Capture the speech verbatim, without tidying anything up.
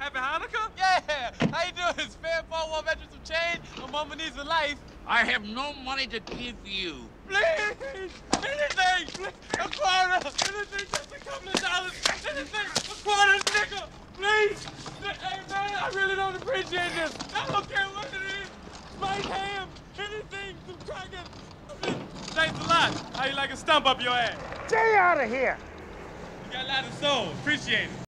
Happy Hanukkah? Yeah! How you doing? Spare four one veterans some change. My mama needs a life. I have no money to give you. Please! Anything! Please! A quarter! Anything, just a couple of dollars! Anything! A quarter, nigga! Please! Hey, man, I really don't appreciate this! I don't care what it is! Spike ham! Anything! Some crackers! Thanks a lot! How you like a stump up your ass? Stay out of here! You got a lot of soul. Appreciate it.